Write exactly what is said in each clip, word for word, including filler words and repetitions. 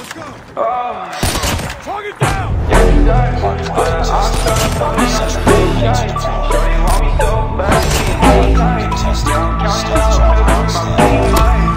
Oh. Talk it down! Yeah, I'm tryna put me on the beach, shorty want me so bad, she ain't nice. Yeah, I'm counting out pills on my beat mind.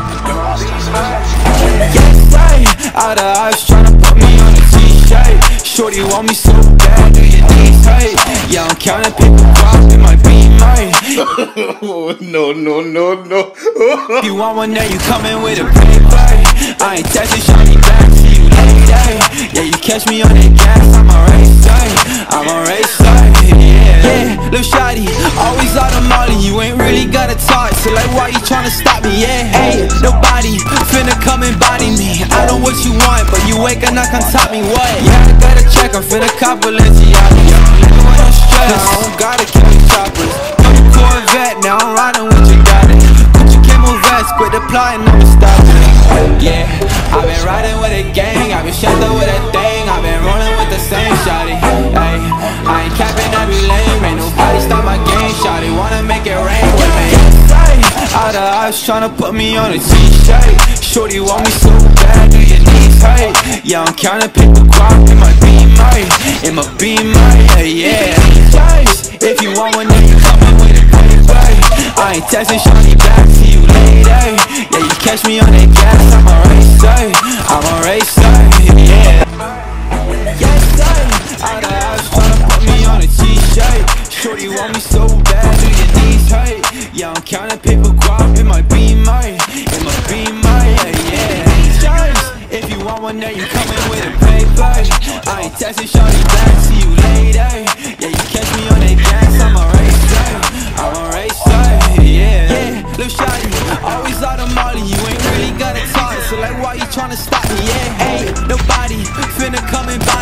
Yes, I, out of eyes tryna put me on a t-shirt. Shorty want me so bad, do your knees hurt? Yeah, I'm counting paper drops in my beam right. Oh, no, no, no, no. If you want one, then you coming with a paper. I ain't texting shorty back to you later. Yeah, you catch me on that gas, I'm a racer. I'm a racer, yeah. Yeah, lil' shawty, always out of molly. You ain't really gotta talk, so like why you tryna stop me, yeah? Hey, nobody finna come and body me. I know what you want, but you ain't gonna come top me, what? Yeah, I gotta check, I'm finna cop Balenciaga. Living with no stress, I don't gotta carry choppers. I'm a Corvette, now I'm riding with your daddy. Put your camo vest, quit applying, I'ma stop it. Yeah, I've been riding with a gang, I've been strapped up with a thing, I've been rolling with the same shawty. Ay, I ain't capping every lane, ain't nobody stop my game, shawty. Wanna make it rain with me. Out of eyes tryna put me on a t-shirt. Shorty want me so bad, do your knees hurt? Yeah, I'm counting paper crop in my beam right, in my beam right, yeah, yeah. If you want one, then you coming with a paper. I ain't texting shorty back to you later. Yeah, you catch me on that gas, I'm a racer, I'm a racer, yeah. Yes, sir. Out of eyes tryna put me on a t-shirt. Shorty want me so bad, do your knees hurt? Yeah, I'm counting paper crop in my beam right, in my beam right, yeah, yeah. If you want one, then you coming with a paper. I ain't texting shorty back to you later. Yeah, you catch me on that gas, I'm a racer, I'm a racer, yeah. Yeah, lil' shawty, always out of molly. You ain't really gotta talk, so like why you tryna stop me, yeah. Hey, nobody finna come and buy